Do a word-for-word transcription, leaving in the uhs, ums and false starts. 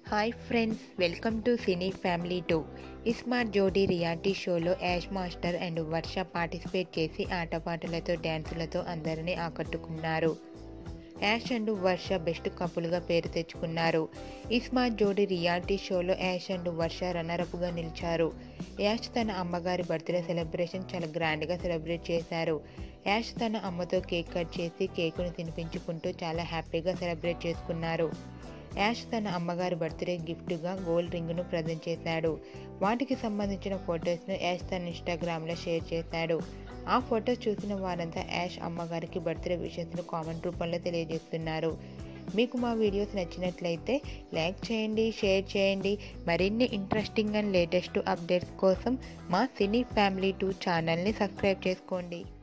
Hi friends, welcome to cine family two. Ismart Jodi reality షోలో Yash master and Varsha participate చేసి ఆటపాటలతో డ్యాన్సులతో అందరినీ ఆకట్టుకున్నారు. యాష్ అండ్ వర్ష బెస్ట్ కపుల్గా పేరు తెచ్చుకున్నారు. ఇస్మార్ట్ జోడీ రియాలిటీ షోలో యాష్ అండ్ వర్ష రన్నరప్గా నిలిచారు. యాష్ తన అమ్మగారి బర్త్డే సెలబ్రేషన్ చాలా గ్రాండ్గా సెలబ్రేట్ చేశారు. యాష్ తన అమ్మతో కేక్ కట్ చేసి కేకును తినిపించుకుంటూ చాలా హ్యాపీగా సెలబ్రేట్ చేసుకున్నారు. యాష్ తన అమ్మగారి బర్త్డే గిఫ్ట్గా గోల్డ్ రింగ్ను ప్రజెంట్ చేశాడు. వాటికి సంబంధించిన ఫొటోస్ను యాష్ తన ఇన్స్టాగ్రామ్లో షేర్ చేశాడు. ఆ ఫొటోస్ చూసిన వారంతా యాష్ అమ్మగారికి బర్త్డే విషెస్ను కామెంట్ రూపంలో తెలియజేస్తున్నారు. మీకు మా వీడియోస్ నచ్చినట్లయితే లైక్ చేయండి, షేర్ చేయండి. మరిన్ని ఇంట్రెస్టింగ్ అండ్ లేటెస్ట్ అప్డేట్స్ కోసం మా సినీ ఫ్యామిలీ టూ ఛానల్ని సబ్స్క్రైబ్ చేసుకోండి.